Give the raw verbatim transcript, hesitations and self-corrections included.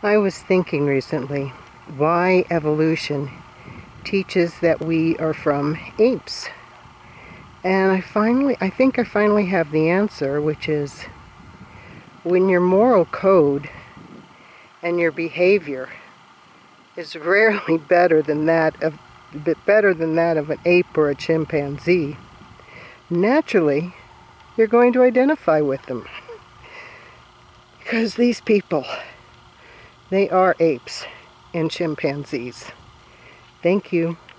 I was thinking recently why evolution teaches that we are from apes. And I finally, I think I finally have the answer, which is when your moral code and your behavior is rarely better than that of, bit better than that of an ape or a chimpanzee, naturally you're going to identify with them. Because these people, they are apes and chimpanzees. Thank you.